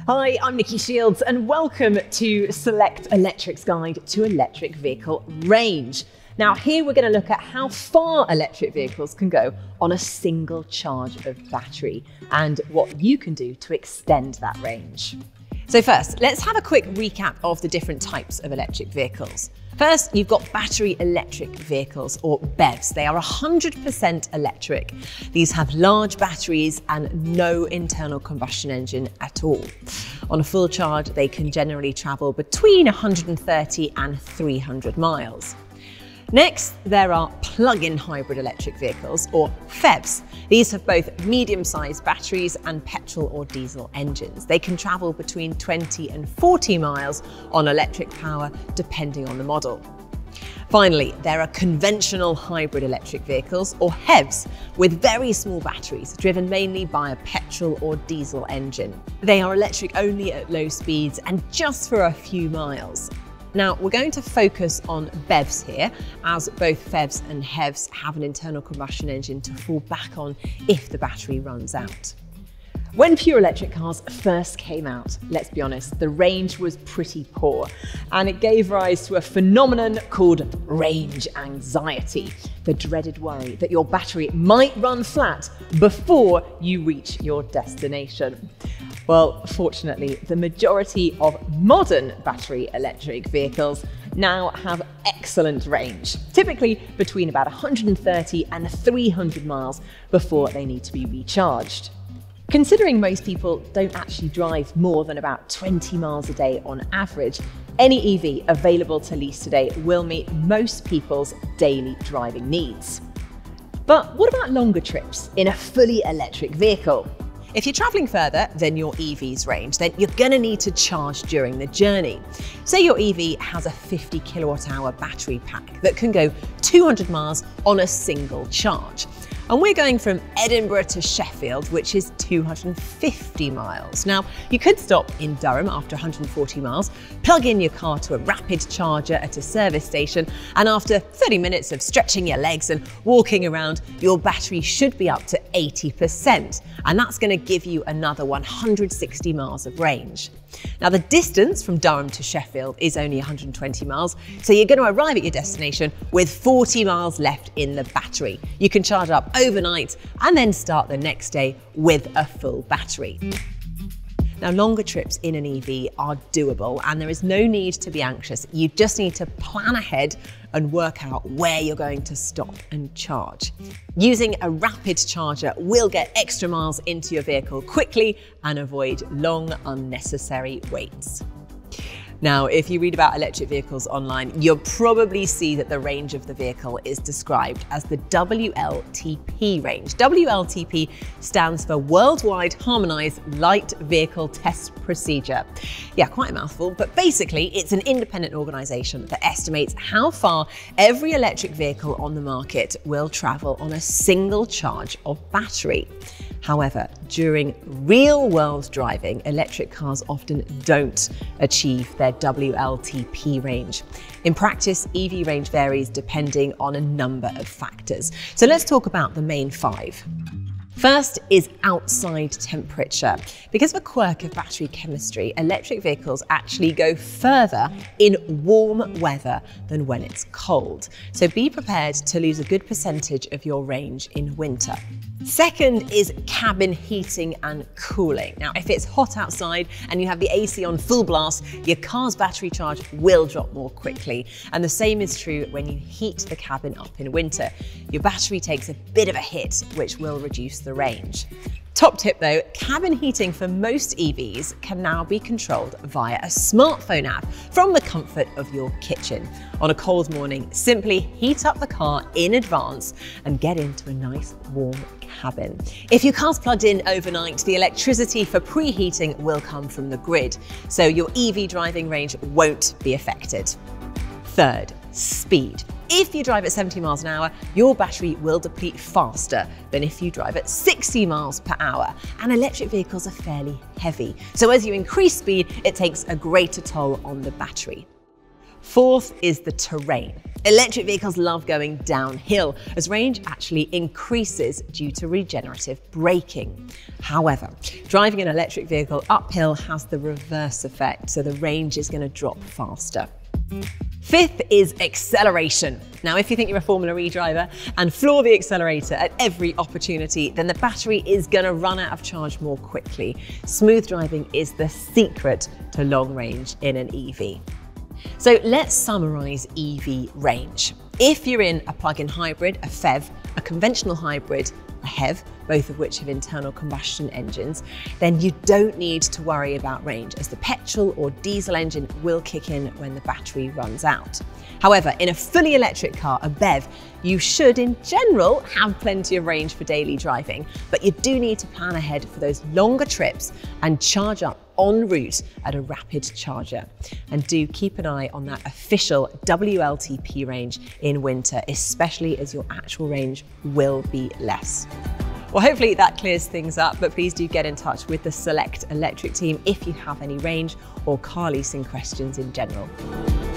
Hi, I'm Nicki Shields and welcome to Select Electric's Guide to Electric Vehicle Range. Now here we're going to look at how far electric vehicles can go on a single charge of battery and what you can do to extend that range. So first, let's have a quick recap of the different types of electric vehicles. First, you've got battery electric vehicles, or BEVs. They are 100% electric. These have large batteries and no internal combustion engine at all. On a full charge, they can generally travel between 130 and 300 miles. Next, there are plug-in hybrid electric vehicles, or PHEVs. These have both medium-sized batteries and petrol or diesel engines. They can travel between 20 and 40 miles on electric power, depending on the model. Finally, there are conventional hybrid electric vehicles, or HEVs, with very small batteries, driven mainly by a petrol or diesel engine. They are electric only at low speeds and just for a few miles. Now, we're going to focus on BEVs here, as both PHEVs and HEVs have an internal combustion engine to fall back on if the battery runs out. When pure electric cars first came out, let's be honest, the range was pretty poor, and it gave rise to a phenomenon called range anxiety, the dreaded worry that your battery might run flat before you reach your destination. Well, fortunately, the majority of modern battery electric vehicles now have excellent range, typically between about 130 and 300 miles before they need to be recharged. Considering most people don't actually drive more than about 20 miles a day on average, any EV available to lease today will meet most people's daily driving needs. But what about longer trips in a fully electric vehicle? If you're traveling further than your EV's range, then you're going to need to charge during the journey. Say your EV has a 50 kilowatt hour battery pack that can go 200 miles on a single charge. And we're going from Edinburgh to Sheffield, which is 250 miles. Now, you could stop in Durham after 140 miles, plug in your car to a rapid charger at a service station, and after 30 minutes of stretching your legs and walking around, your battery should be up to 80%. And that's going to give you another 160 miles of range. Now, the distance from Durham to Sheffield is only 120 miles, so you're going to arrive at your destination with 40 miles left in the battery. You can charge up overnight and then start the next day with a full battery. Now, longer trips in an EV are doable and there is no need to be anxious. You just need to plan ahead and work out where you're going to stop and charge. Using a rapid charger will get extra miles into your vehicle quickly and avoid long, unnecessary waits. Now, if you read about electric vehicles online, you'll probably see that the range of the vehicle is described as the WLTP range. WLTP stands for Worldwide Harmonized Light Vehicle Test Procedure. Yeah, quite a mouthful, but basically it's an independent organization that estimates how far every electric vehicle on the market will travel on a single charge of battery. However, during real-world driving, electric cars often don't achieve their WLTP range. In practice, EV range varies depending on a number of factors. So let's talk about the main 5. First is outside temperature. Because of a quirk of battery chemistry, electric vehicles actually go further in warm weather than when it's cold. So be prepared to lose a good percentage of your range in winter. Second is cabin heating and cooling. Now, if it's hot outside and you have the AC on full blast, your car's battery charge will drop more quickly. And the same is true when you heat the cabin up in winter. Your battery takes a bit of a hit, which will reduce the range. Top tip though, cabin heating for most EVs can now be controlled via a smartphone app from the comfort of your kitchen. On a cold morning, simply heat up the car in advance and get into a nice warm cabin. If your car's plugged in overnight, the electricity for preheating will come from the grid, so your EV driving range won't be affected. Third, speed. If you drive at 70 miles an hour, your battery will deplete faster than if you drive at 60 miles per hour. And electric vehicles are fairly heavy, so as you increase speed, it takes a greater toll on the battery. Fourth is the terrain. Electric vehicles love going downhill as range actually increases due to regenerative braking. However, driving an electric vehicle uphill has the reverse effect, so the range is going to drop faster. Fifth is acceleration. Now, if you think you're a Formula E driver and floor the accelerator at every opportunity, then the battery is going to run out of charge more quickly. Smooth driving is the secret to long range in an EV. So let's summarise EV range. If you're in a plug-in hybrid, a PHEV, a conventional hybrid, a HEV, both of which have internal combustion engines, then you don't need to worry about range, as the petrol or diesel engine will kick in when the battery runs out. However, in a fully electric car, a BEV, you should in general have plenty of range for daily driving, but you do need to plan ahead for those longer trips and charge up en route at a rapid charger. And do keep an eye on that official WLTP range in winter, especially as your actual range will be less. Well, hopefully that clears things up, but please do get in touch with the Select Electric team if you have any range or car leasing questions in general.